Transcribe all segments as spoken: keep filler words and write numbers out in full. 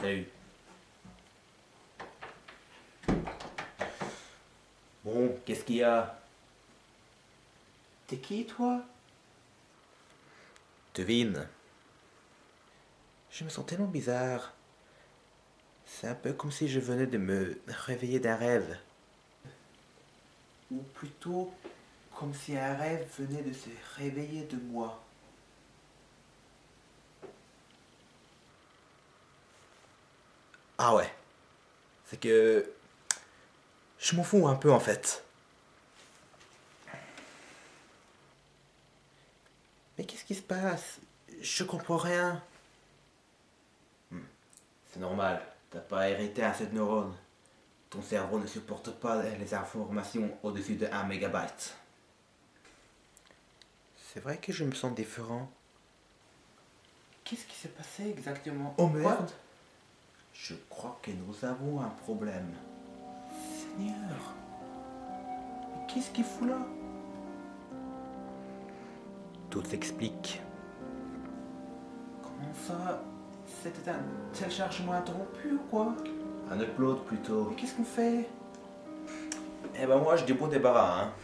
Salut. Bon, qu'est-ce qu'il y a? T'es qui, toi? Devine. Je me sens tellement bizarre. C'est un peu comme si je venais de me réveiller d'un rêve. Ou plutôt, comme si un rêve venait de se réveiller de moi. Ah ouais. C'est que... je m'en fous un peu en fait. Mais qu'est-ce qui se passe? Je comprends rien. Hmm. C'est normal, t'as pas hérité assez de neurones. Ton cerveau ne supporte pas les informations au-dessus de un mégabyte. C'est vrai que je me sens différent. Qu'est-ce qui s'est passé exactement? Oh merde! Je crois que nous avons un problème. Seigneur! Mais qu'est-ce qu'il fout là? Tout s'explique. Comment ça? C'était un téléchargement interrompu ou quoi? Un upload plutôt. Mais qu'est-ce qu'on fait? Eh ben moi je dis bon débarras, hein.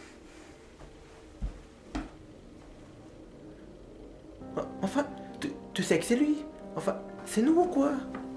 Enfin, tu, tu sais que c'est lui. Enfin, c'est nous ou quoi?